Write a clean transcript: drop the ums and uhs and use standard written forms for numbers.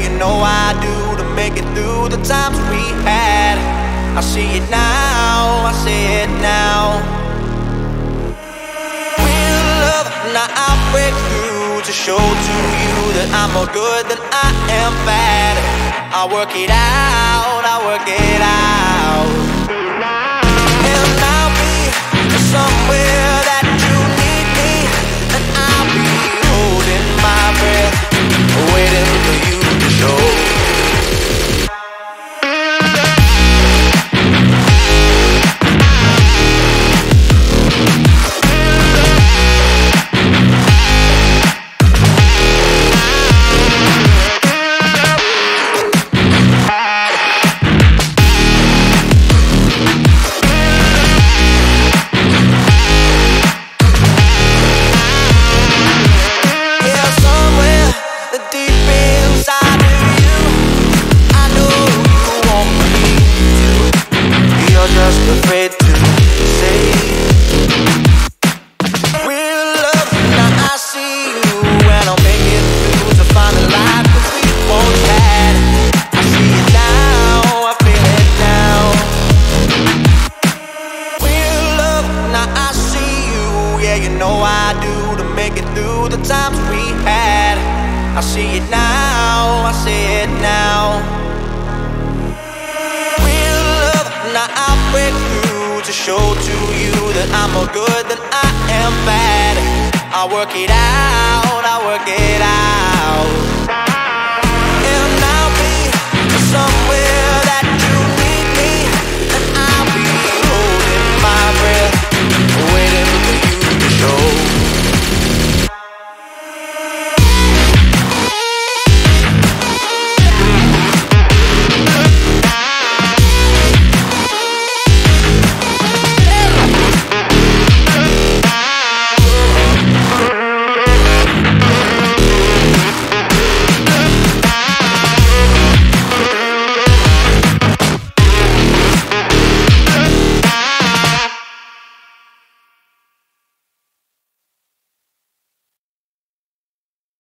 you know I do, to make it through the times we had. I see it now, I see it now. Real love, now I'll break through to show to you that I'm more good than I am bad. I work it out, I work it out. And I'll be somewhere that you need me, and I'll be holding my breath, waiting for you to show. Afraid to say real love, now I see you, and I'll make it through to find a life that we once had. I see it now, I feel it now. Real love, now I see you, yeah, you know I do, to make it through the times we had. I see it now, I see it now. Real love, now I'll break through to show to you that I'm more good than I am bad. I work it out, I work it out. And I'll be somewhere that you